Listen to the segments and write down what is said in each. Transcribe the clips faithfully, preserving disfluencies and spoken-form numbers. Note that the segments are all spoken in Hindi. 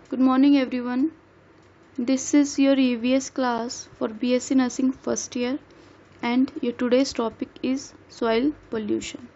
Good morning everyone. This is your E V S class for B S c Nursing first year and your today's topic is soil pollution.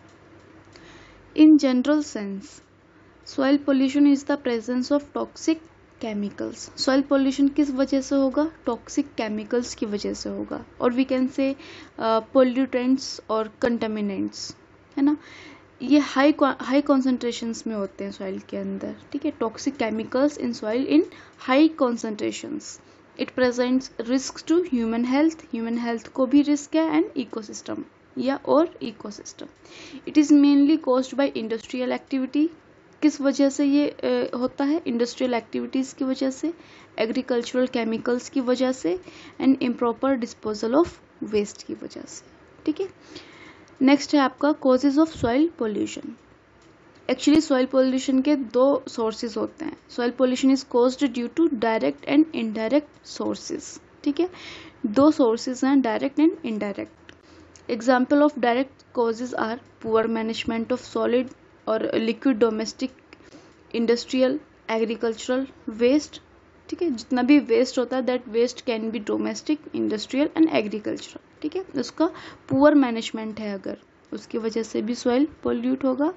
In general sense, soil pollution is the presence of toxic chemicals. Soil pollution किस वजह से होगा? Toxic chemicals की वजह से होगा और we can say uh, pollutants और contaminants, है ना. ये हाई हाई कॉन्सेंट्रेशंस में होते हैं सॉइल के अंदर, ठीक है. Toxic chemicals in soil in high concentrations. It presents risk to human health. Human health को भी रिस्क है एंड इकोसिस्टम या और ecosystem. It is mainly caused by industrial activity. किस वजह से ये uh, होता है? इंडस्ट्रियल एक्टिविटीज़ की वजह से, एग्रीकल्चरल केमिकल्स की वजह से and improper disposal of waste की वजह से, ठीक है. नेक्स्ट है आपका causes of soil pollution. Actually soil pollution के दो सोर्सेज होते हैं. Soil pollution is caused due to direct and indirect sources, ठीक है. दो सोर्सेज हैं, direct and indirect. Example of direct causes are poor management of solid और liquid domestic industrial agricultural waste, ठीक है. जितना भी वेस्ट होता है that waste can be domestic industrial and agricultural, ठीक है. उसका पुअर मैनेजमेंट है अगर, उसकी वजह से भी सॉइल पोल्यूट होगा.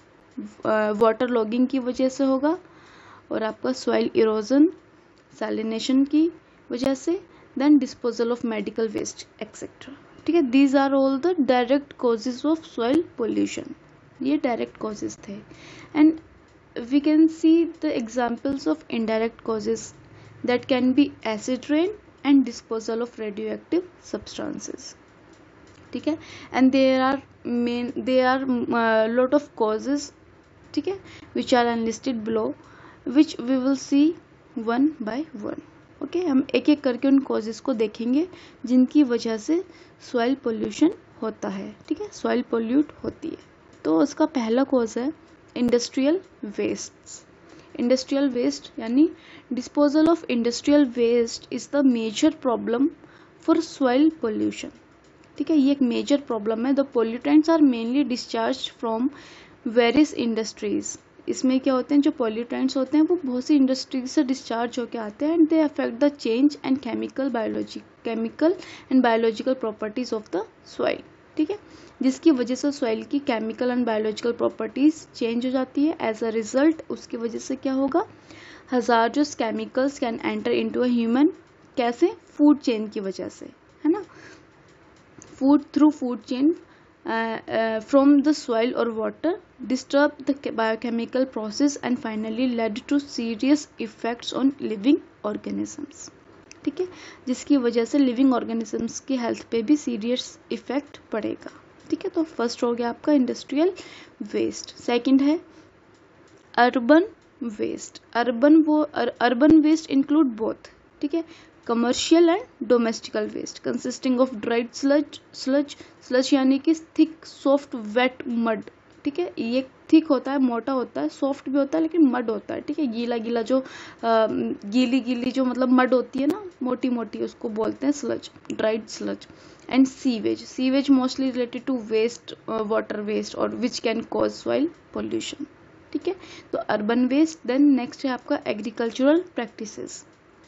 वाटर लॉगिंग की वजह से होगा और आपका सॉइल इरोजन, सैलिनेशन की वजह से, then disposal of medical waste etcetera, ठीक है. These are all the direct causes of soil pollution. ये डायरेक्ट कॉजेज थे. And we can see the examples of indirect causes that can be acid rain and disposal of radioactive substances, ठीक है. and there are main there are uh, lot of causes, ठीक है, which are enlisted below, which we will see one by one. okay, हम एक एक करके उन causes को देखेंगे जिनकी वजह से soil pollution होता है, ठीक है, soil pollute होती है. तो उसका पहला cause है इंडस्ट्रियल वेस्ट. इंडस्ट्रियल वेस्ट यानी disposal of industrial waste is the major problem for soil pollution, ठीक है. ये एक मेजर प्रॉब्लम है. The pollutants are mainly discharge from various industries. इसमें क्या होते हैं, जो पोल्यूटेंट्स होते हैं वो बहुत सी इंडस्ट्रीज से डिस्चार्ज होकर आते हैं and they affect the change and chemical biology chemical and biological properties of the soil, ठीक है. जिसकी वजह से सॉइल की chemical and biological properties change हो जाती है. एज अ रिजल्ट उसकी वजह से क्या होगा, hazardous chemicals can enter into a human. कैसे? फूड चेन की वजह से, है ना. Food through food chain from the soil और water disturb the biochemical process and finally lead to serious effects on living organisms, ठीक है. जिसकी वजह से लिविंग ऑर्गेनिजम्स की हेल्थ पे भी सीरियस इफेक्ट पड़ेगा, ठीक है. तो फर्स्ट हो गया आपका इंडस्ट्रियल वेस्ट. सेकंड है अर्बन वेस्ट. अर्बन वो अर्बन वेस्ट इंक्लूड बोथ, ठीक है, commercial and domestical waste consisting of dried sludge sludge sludge यानी कि थिक सॉफ्ट वेट मड, ठीक है. ये थिक होता है, मोटा होता है, सॉफ्ट भी होता है लेकिन मड होता है, ठीक है. गीला गीला जो आ, गीली गीली जो मतलब मड होती है ना, मोटी मोटी, उसको बोलते हैं sludge, dried sludge. And sewage. Sewage mostly related to waste, water waste और which can cause soil pollution, ठीक है. तो अर्बन वेस्ट. देन नेक्स्ट है आपका agricultural practices.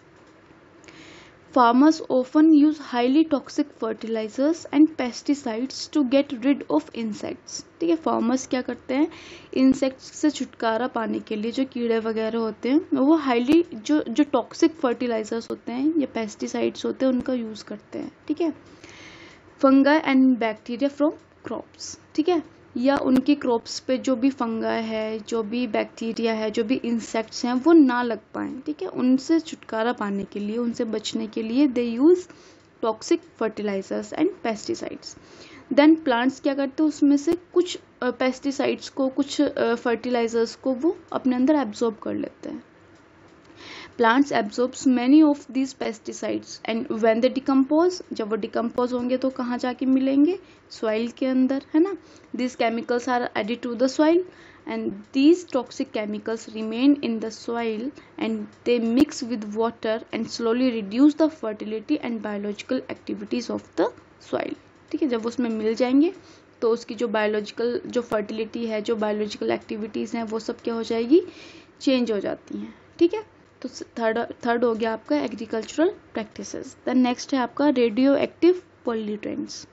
Farmers often use highly toxic fertilizers and pesticides to get rid of insects, ठीक है. फार्मर्स क्या करते हैं, इंसेक्ट्स से छुटकारा पाने के लिए जो कीड़े वगैरह होते हैं वो हाईली जो जो टॉक्सिक फर्टिलाइजर्स होते हैं या पेस्टिसाइड्स होते हैं उनका यूज़ करते हैं, ठीक है. Fungi and bacteria from crops, ठीक है, या उनकी क्रॉप्स पे जो भी फंगाई है, जो भी बैक्टीरिया है, जो भी इंसेक्ट्स हैं वो ना लग पाएँ, ठीक है. उनसे छुटकारा पाने के लिए, उनसे बचने के लिए they use toxic fertilizers and pesticides. Then plants क्या करते हैं, उसमें से कुछ पेस्टिसाइड्स को, कुछ फर्टिलाइजर्स को वो अपने अंदर एब्जॉर्ब कर लेते हैं. Plants absorbs many of these pesticides and when they decompose, जब वो decompose होंगे तो कहाँ जाके मिलेंगे, soil के अंदर, है ना. These chemicals are added to the soil and these toxic chemicals remain in the soil and they mix with water and slowly reduce the fertility and biological activities of the soil, ठीक है. जब उसमें मिल जाएंगे तो उसकी जो बायोलॉजिकल जो फर्टिलिटी है, जो बायोलॉजिकल एक्टिविटीज़ हैं वो सब क्या हो जाएगी, चेंज हो जाती हैं, ठीक है। तो थर्ड थर्ड हो गया आपका एग्रीकल्चरल प्रैक्टिसेस। देन नेक्स्ट है आपका radioactive pollutants.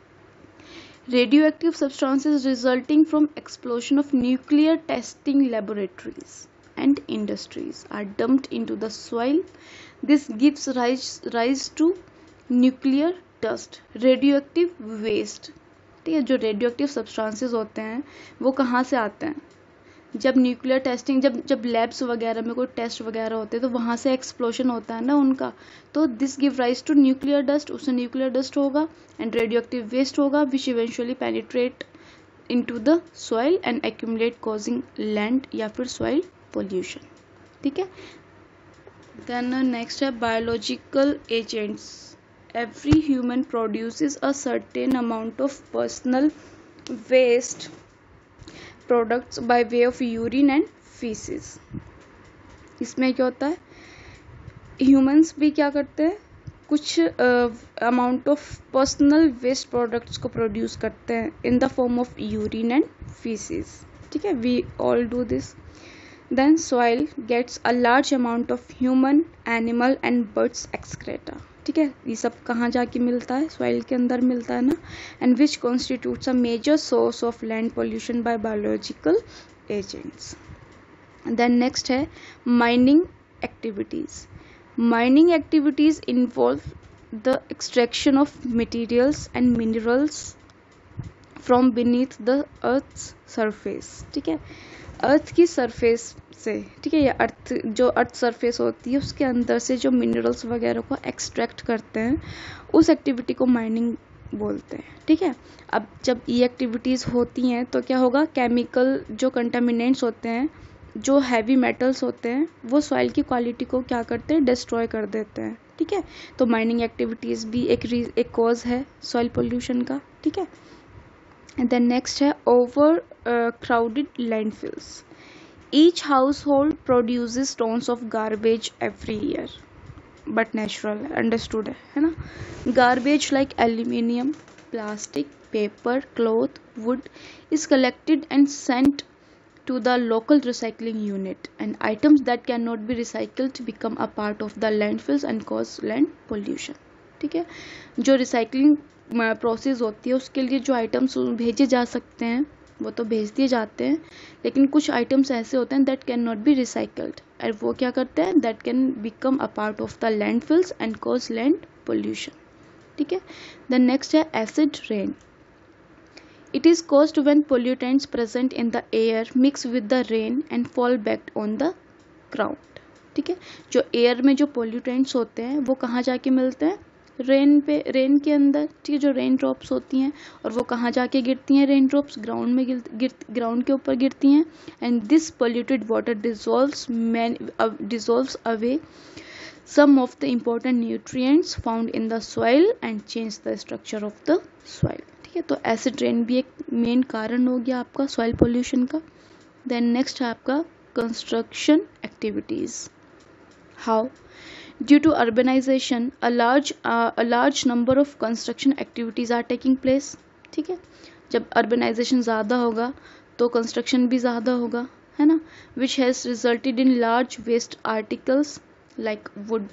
Radioactive substances resulting from explosion of nuclear testing laboratories and industries are dumped into the soil. This gives rise, rise to nuclear dust, radioactive waste. ठीक है, जो radioactive substances होते हैं वो कहाँ से आते हैं? जब न्यूक्लियर टेस्टिंग, जब जब लैब्स वगैरह में कोई टेस्ट वगैरह होते हैं तो वहाँ से एक्सप्लोजन होता है ना उनका, तो this give rise to nuclear dust, उससे न्यूक्लियर डस्ट होगा एंड रेडियो एक्टिव वेस्ट होगा which eventually penetrate into the soil and accumulate causing land या फिर सॉइल पोल्यूशन। ठीक है। देन नेक्स्ट है biological agents. Every human produces a certain amount of personal waste products by way of urine and faeces. इसमें क्या होता है, ह्यूमंस भी क्या करते हैं, कुछ amount of personal waste products को प्रोड्यूस करते हैं in the form of urine and faeces. ठीक है, we all do this. Then soil gets a large amount of human, animal and birds excreta. ठीक है, ये सब कहाँ जाके मिलता है, सॉइल के अंदर मिलता है ना, and which constitutes a major source of land pollution by biological agents. Then next है mining activities. Mining activities involve the extraction of materials and minerals from beneath the earth's surface. ठीक है, अर्थ की सरफेस से, ठीक है, या अर्थ जो अर्थ सरफेस होती है उसके अंदर से जो मिनरल्स वगैरह को एक्सट्रैक्ट करते हैं उस एक्टिविटी को माइनिंग बोलते हैं। ठीक है, अब जब ये एक्टिविटीज़ होती हैं तो क्या होगा, केमिकल जो कंटामिनेंट्स होते हैं, जो हैवी मेटल्स होते हैं, वो सॉइल की क्वालिटी को क्या करते हैं, डिस्ट्रॉय कर देते हैं। ठीक है, तो माइनिंग एक्टिविटीज़ भी एक एक कॉज है सॉइल पोल्यूशन का। ठीक है। Then next है over uh, crowded landfills. Each household produces tons of garbage every year, but natural, understood है है ना। Garbage like aluminium, plastic, paper, cloth, wood is collected and sent to the local recycling unit, and items that cannot be recycled become a part of the landfills and cause land pollution. ठीक है, जो रिसाइकलिंग प्रोसेस होती है उसके लिए जो आइटम्स भेजे जा सकते हैं वो तो भेज दिए जाते हैं, लेकिन कुछ आइटम्स ऐसे होते हैं that can not be recycled, और वो क्या करते हैं, that can become a part of the landfills and cause land pollution. ठीक है। देन नेक्स्ट है acid rain. It is caused when pollutants present in the air mix with the rain and fall back on the ground. ठीक है, जो एयर में जो पोल्यूटेंट्स होते हैं वो कहाँ जाके मिलते हैं, रेन पे, रेन के अंदर। ठीक है, जो रेन ड्रॉप्स होती हैं और वो कहाँ जाके गिरती हैं, रेन ड्रॉप्स ग्राउंड में गिर, गिर ग्राउंड के ऊपर गिरती हैं, and this polluted water dissolves dissolves away some of the important nutrients found in the soil and change the structure of the soil. ठीक है, तो एसिड रेन भी एक मेन कारण हो गया आपका सॉइल पोल्यूशन का। देन नेक्स्ट है आपका construction activities. How? Due to urbanization, a large uh, a large number of construction activities are taking place. ठीक है, जब urbanization ज़्यादा होगा तो construction भी ज़्यादा होगा, है ना, which has resulted in large waste articles like wood,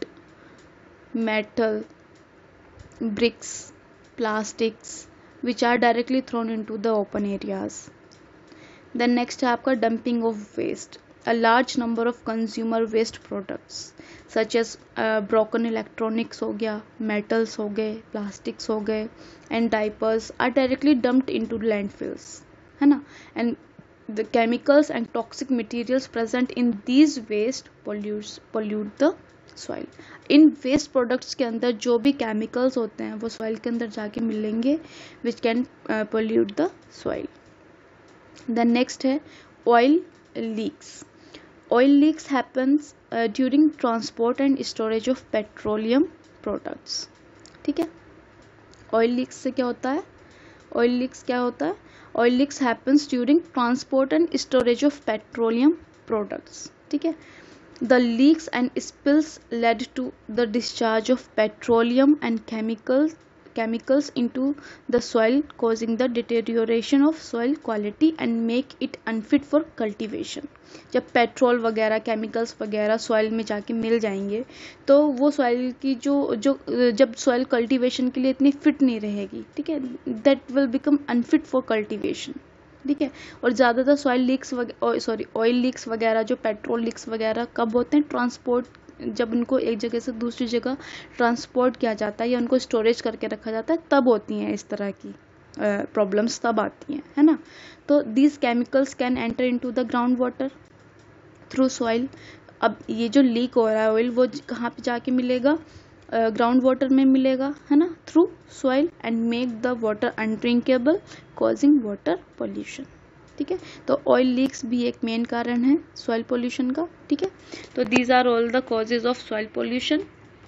metal, bricks, plastics, which are directly thrown into the open areas. Then next है आपका dumping of waste. A large number of consumer waste products such as uh, broken electronics हो गया, metals हो गए, plastics हो गए, and diapers are directly dumped into landfills, है ना, and the chemicals and toxic materials present in these waste pollutes pollute the soil. In waste products के अंदर जो भी chemicals होते हैं वो soil के अंदर जाके मिलेंगे which can uh, pollute the soil. Then next है oil leaks. Oil leaks happens uh, during transport and storage of petroleum products. ठीक है, oil leaks से क्या होता है, oil leaks क्या होता है, oil leaks happens during transport and storage of petroleum products. ठीक है, the leaks and spills led to the discharge of petroleum and chemical chemicals into the soil causing the deterioration of soil quality and make it unfit for cultivation. जब पेट्रोल वगैरह केमिकल्स वगैरह सॉइल में जाके मिल जाएंगे तो वो सॉइल की जो जो जब सॉइल कल्टीवेशन के लिए इतनी फिट नहीं रहेगी, ठीक है, that will become unfit for cultivation, ठीक है। और ज़्यादातर सॉइल लीक्स वगैरह सॉरी ऑयल लीक्स वगैरह, जो पेट्रोल लीक्स वगैरह कब होते हैं? ट्रांसपोर्ट, जब उनको एक जगह से दूसरी जगह ट्रांसपोर्ट किया जाता है या उनको स्टोरेज करके रखा जाता है, तब होती हैं इस तरह की प्रॉब्लम्स, तब आती हैं, है ना। तो these chemicals can enter into the ground water through soil. अब ये जो लीक हो रहा है ऑयल, वो कहाँ पे जाके मिलेगा? ग्राउंड uh, वाटर में मिलेगा, है ना, through soil and make the water undrinkable causing water pollution, ठीक है। तो ऑयल लीक्स भी एक मेन कारण है सॉइल पोल्यूशन का, ठीक है। तो these are all the causes of soil pollution.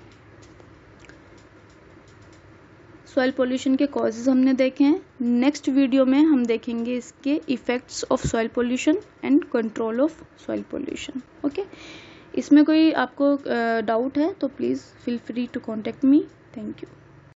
Soil pollution के कॉजेज हमने देखे हैं। नेक्स्ट वीडियो में हम देखेंगे इसके effects of soil pollution and control of soil pollution, okay. इसमें कोई आपको डाउट है तो please feel free to contact me. Thank you.